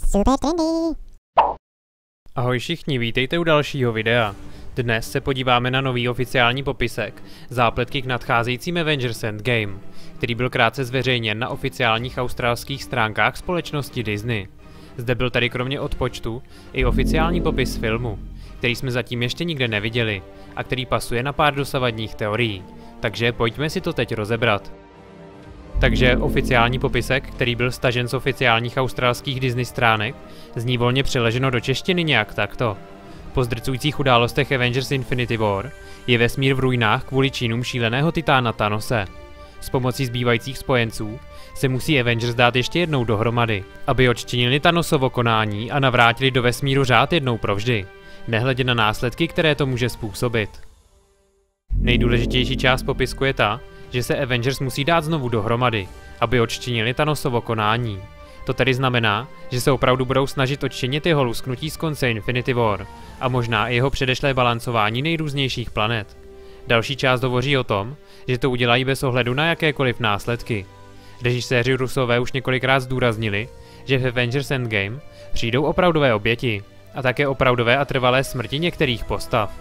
super trendy. Ahoj všichni, vítejte u dalšího videa. Dnes se podíváme na nový oficiální popisek zápletky k nadcházejícím Avengers Endgame, který byl krátce zveřejněn na oficiálních australských stránkách společnosti Disney. Zde byl tady kromě odpočtu i oficiální popis filmu, který jsme zatím ještě nikde neviděli a který pasuje na pár dosavadních teorií, takže pojďme si to teď rozebrat. Takže oficiální popisek, který byl stažen z oficiálních australských Disney stránek, zní volně přeloženo do češtiny nějak takto. Po zdrcujících událostech Avengers Infinity War je vesmír v ruinách kvůli činům šíleného titána Thanose. S pomocí zbývajících spojenců se musí Avengers dát ještě jednou dohromady, aby odčinili Thanosovo konání a navrátili do vesmíru řád jednou provždy, nehledě na následky, které to může způsobit. Nejdůležitější část popisku je ta, že se Avengers musí dát znovu dohromady, aby odčinili Thanosovo konání. To tedy znamená, že se opravdu budou snažit odčinit jeho lusknutí z konce Infinity War a možná i jeho předešlé balancování nejrůznějších planet. Další část hovoří o tom, že to udělají bez ohledu na jakékoliv následky. Režiséři Rusové už několikrát zdůraznili, že v Avengers Endgame přijdou opravdové oběti a také opravdové a trvalé smrti některých postav.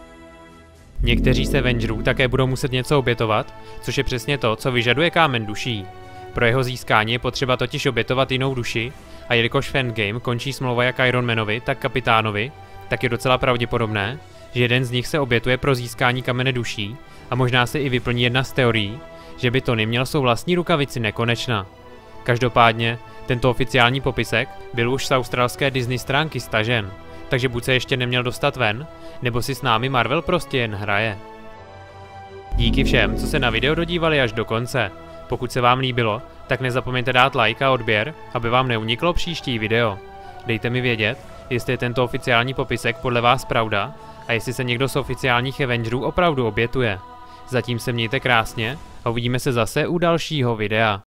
Někteří z Avengerů také budou muset něco obětovat, což je přesně to, co vyžaduje kámen duší. Pro jeho získání je potřeba totiž obětovat jinou duši a jelikož v Endgame končí smlouva jak Iron Manovi, tak Kapitánovi, tak je docela pravděpodobné, že jeden z nich se obětuje pro získání kamene duší a možná se i vyplní jedna z teorií, že by Tony měl svou vlastní rukavici nekonečna. Každopádně, tento oficiální popisek byl už z australské Disney stránky stažen, takže buď se ještě neměl dostat ven, nebo si s námi Marvel prostě jen hraje. Díky všem, co se na video dodívali až do konce. Pokud se vám líbilo, tak nezapomeňte dát like a odběr, aby vám neuniklo příští video. Dejte mi vědět, jestli je tento oficiální popisek podle vás pravda a jestli se někdo z oficiálních Avengerů opravdu obětuje. Zatím se mějte krásně a uvidíme se zase u dalšího videa.